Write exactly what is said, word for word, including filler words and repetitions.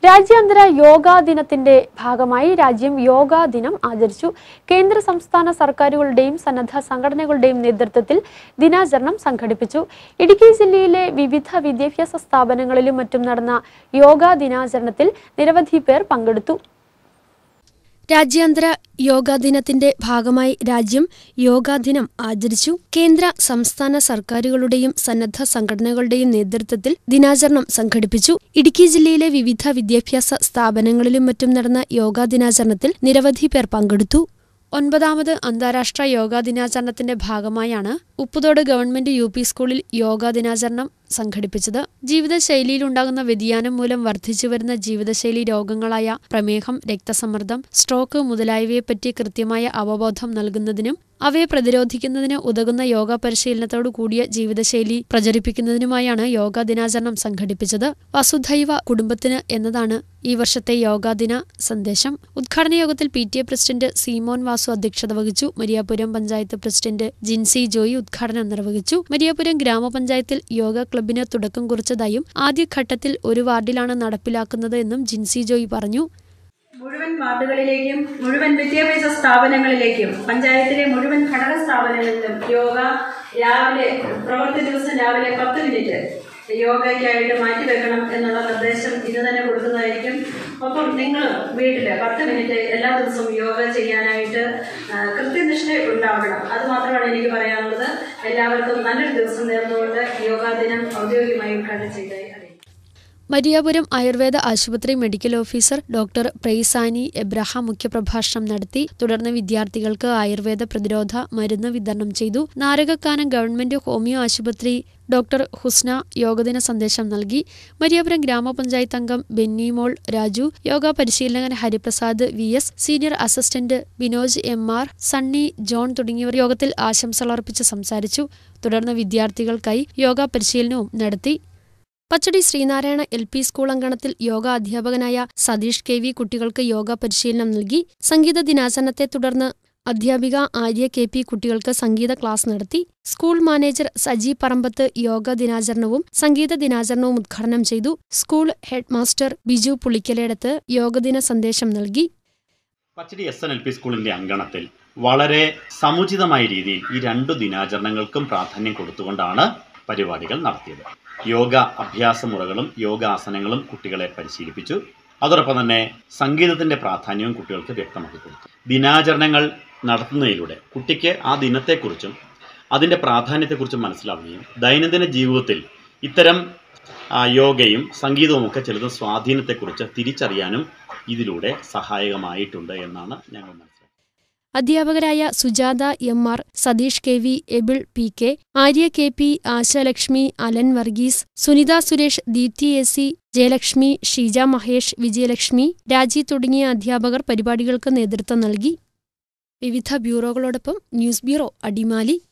രാജ്യാന്തര യോഗാ ദിനത്തിന്റെ ഭാഗമായി രാജ്യം യോഗാ ദിനം ആചരിച്ചു. കേന്ദ്ര സംസ്ഥാന സർക്കാരുകളുടെയും സന്നദ്ധ സംഘടനകളുടെയും നേതൃത്വത്തിൽ ദിനാചരണം സംഘടിപ്പിച്ചു. ഇടുക്കി ജില്ലയിലെ വിവിധ വിദ്യാഭ്യാസ സ്ഥാപനങ്ങളിലും മറ്റും നടന്ന യോഗാ ദിനാചരണത്തിൽ നിരവധി പേർ പങ്കെടുത്തു. രാജ്യാന്തര യോഗാ ദിനത്തിന്റെ ഭാഗമായി രാജ്യം യോഗാ ദിനം ആചരിച്ചു. കേന്ദ്ര സംസ്ഥാന സർക്കാരുകളുടെയും സന്നദ്ധ സംഘടനകളുടെയും നേതൃത്വത്തിൽ ദിനാചരണം സംഘടിപ്പിച്ചു. ഇടുക്കി ജില്ലയിലെ വിവിധ വിദ്യാഭ്യാസ സ്ഥാപനങ്ങളിലും മറ്റും നടന്ന യോഗാ ദിനാചരണത്തിൽ നിരവധി പേർ പങ്കെടുത്തു. ഒൻപതാമത് അന്താരാഷ്ട്ര യോഗാ ദിനാചരണത്തിന്റെ ഭാഗമായാണ് ഉപ്പുതോട് ഗവൺമെന്റ് യു പി സ്കൂളിൽ യോഗാ ദിനാചരണം സംഘടിപ്പിച്ചത്. ജീവിതശൈലിയിലുണ്ടാകുന്ന വ്യതിയാനം മൂലം വർദ്ധിച്ചുവരുന്ന ജീവിതശൈലി രോഗങ്ങളായ പ്രമേഹം, രക്തസമ്മർദ്ദം, സ്ട്രോക്ക് മുതലായവയെപ്പറ്റി കൃത്യമായ അവബോധം നൽകുന്നതിനും അവയെ പ്രതിരോധിക്കുന്നതിന് ഉതകുന്ന യോഗ പരിശീലനത്തോടു കൂടിയ ജീവിതശൈലി പ്രചരിപ്പിക്കുന്നതിനുമായാണ് യോഗാ ദിനാചരണം സംഘടിപ്പിച്ചത്. വസുധൈവ കുടുംബത്തിന് എന്നതാണ് ഈ വർഷത്തെ യോഗാ ദിന സന്ദേശം. ഉദ്ഘാടന യോഗത്തിൽ P T A president Seemon Vasu അധ്യക്ഷത വഹിച്ചു. മരിയാപുരം പഞ്ചായത്ത് പ്രസിഡന്റ് ജിൻസി ജോയി ഉദ്ഘാടനം നിർവഹിച്ചു. മരിയാപുരം ഗ്രാമപഞ്ചായത്തിൽ യോഗ ക്ലബിന് തുടക്കം കുറിച്ചതായും ആദ്യഘട്ടത്തിൽ ഒരു വാർഡിലാണ് നടപ്പിലാക്കുന്നത് എന്നും ജിൻസി ജോയി പറഞ്ഞു. മുഴുവൻ വാർഡുകളിലേക്കും മുഴുവൻ വിദ്യാഭ്യാസ സ്ഥാപനങ്ങളിലേക്കും പഞ്ചായത്തിലെ മുഴുവൻ ഘടക സ്ഥാപനങ്ങളിലും യോഗ രാവിലെ പ്രവൃത്തി ദിവസം രാവിലെ പത്ത് മിനിറ്റ് യോഗയ്ക്കായിട്ട് മാറ്റിവെക്കണം എന്നുള്ള നിർദ്ദേശം ഇന്ന് തന്നെ കൊടുക്കുന്നതായിരിക്കും. ഒപ്പം നിങ്ങൾ വീട്ടില് പത്ത് മിനിറ്റ് എല്ലാ ദിവസവും യോഗ ചെയ്യാനായിട്ട് കൃത്യനിഷ്ഠ ഉണ്ടാവണം. അത് മാത്രമാണ് എനിക്ക് പറയാനുള്ളത്. എല്ലാവർക്കും നല്ലൊരു ദിവസം നേർന്നുകൊണ്ട് യോഗാ ദിനം ഔദ്യോഗികമായി ഉദ്ഘാടനം ചെയ്തതായി അറിയിക്കും. മരിയാപുരം ആയുർവേദ ആശുപത്രി medical officer doctor Praisani Abraham മുഖ്യപ്രഭാഷണം നടത്തി. തുടർന്ന് വിദ്യാർത്ഥികൾക്ക് ആയുർവേദ പ്രതിരോധ മരുന്ന് വിതരണം ചെയ്തു. നാരകക്കാനം ഗവൺമെന്റ് ഹോമിയോ ആശുപത്രി ഡോക്ടർ ഹുസ്ന യോഗദിന സന്ദേശം നൽകി. മരിയാപുരം ഗ്രാമപഞ്ചായത്ത് അംഗം ബെന്നിമോൾ രാജു, യോഗ പരിശീലകൻ Hariprasad V S, senior assistant Binoj M R, Sunny John തുടങ്ങിയവർ യോഗത്തിൽ ആശംസകളർപ്പിച്ച് സംസാരിച്ചു. തുടർന്ന് വിദ്യാർത്ഥികൾക്കായി യോഗ പരിശീലനവും നടത്തി. Pachadi Sreenarayana L P school അങ്കണത്തിൽ യോഗ അധ്യാപകനായ സതീഷ് കെ വി കുട്ടികൾക്ക് യോഗ പരിശീലനം നൽകി. സംഗീത ദിനാചരണത്തെ തുടർന്ന് അധ്യാപിക ആര്യ കെ പി കുട്ടികൾക്ക് സംഗീത ക്ലാസ് നടത്തി. സ്കൂൾ മാനേജർ സജി പറമ്പത്ത് യോഗ ദിനാചരണവും സംഗീത ദിനാചരണവും ഉദ്ഘാടനം ചെയ്തു. School head master Biju Pulikkaledath യോഗദിന സന്ദേശം നൽകി. Pachadi S N L P സ്കൂളിന്റെ അങ്കണത്തിൽ വളരെ സമുചിതമായ രീതിയിൽ ഈ രണ്ടു ദിനാചരണങ്ങൾക്കും പ്രാധാന്യം കൊടുത്തുകൊണ്ടാണ് പരിപാടികൾ നടത്തിയത്. യോഗ അഭ്യാസ മുറകളും യോഗാസനങ്ങളും കുട്ടികളെ പരിശീലിപ്പിച്ചു. അതോടൊപ്പം തന്നെ സംഗീതത്തിന്റെ പ്രാധാന്യവും കുട്ടികൾക്ക് വ്യക്തമാക്കി കൊടുത്തു. ദിനാചരണങ്ങൾ നടത്തുന്നതിലൂടെ കുട്ടിക്ക് ആ ദിനത്തെക്കുറിച്ചും അതിൻ്റെ പ്രാധാന്യത്തെക്കുറിച്ചും മനസ്സിലാവുകയും ദൈനംദിന ജീവിതത്തിൽ ഇത്തരം യോഗയും സംഗീതവും ഒക്കെ ചിലത് സ്വാധീനത്തെക്കുറിച്ച് തിരിച്ചറിയാനും ഇതിലൂടെ സഹായകമായിട്ടുണ്ട് എന്നാണ് ഞങ്ങൾ മനസ്സിലാക്കുന്നത്. അധ്യാപകരായ Sujatha M R, Satheesh K V, Abel P K, Arya K P, Ashalakshmi, Alan Varghese, Sunitha Suresh, Deepthi A C, Jayalakshmi, Sheeja Mahesh, Vijayalakshmi, Raji തുടങ്ങിയ അധ്യാപകർ പരിപാടികൾക്ക് നേതൃത്വം നൽകി. വിവിധ ബ്യൂറോകളോടൊപ്പം ന്യൂസ് ബ്യൂറോ അടിമാലി.